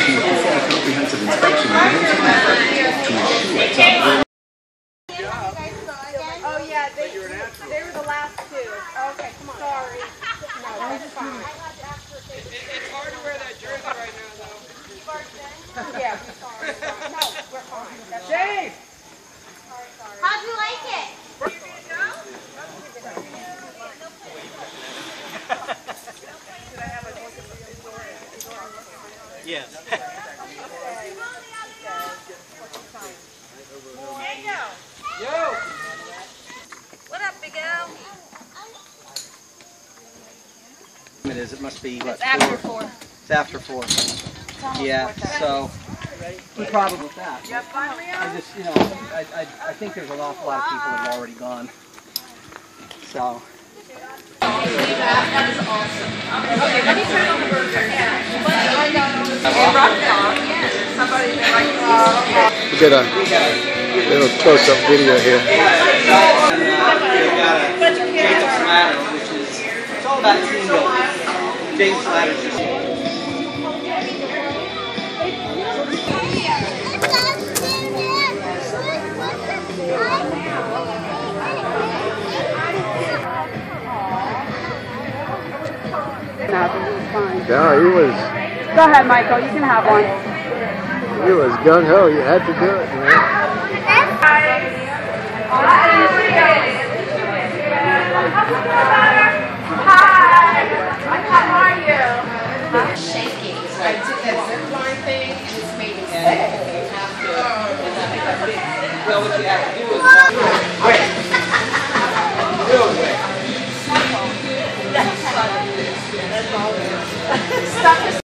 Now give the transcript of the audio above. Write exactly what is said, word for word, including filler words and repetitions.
completion of the comprehensive inspection of the hotel network to ensure its operation. Oh yeah, they, they were the last two. Okay, come on. Sorry. No, that's fine. It, it's hard to wear that jersey right now, though. You've already been? Yeah, we're sorry. No, we're fine. That's James! Sorry, sorry. How'd you like it? Yes. Yo! What up, Big Al? It is. It must be. What, It's after four. It's after four. Yeah. So. No problem with that. You have fun, Leo? I just, you know, I, I, I think there's an awful lot of people that have already gone. So. That is awesome. Okay, let me turn on the burger. Yeah. And rock song. Somebody like We get a little close-up video here. We've got a James Ladder, which is, it's all about team building. James Ladder just. No, he was. Go ahead, Michael. You can have one. He was gung ho. You had to do it, man. Hi. How are you? I'm shaking. So I did that zip line thing and it's made me sick. You have to. Well, what you have to do is walk. Wait. Do it. Stuff is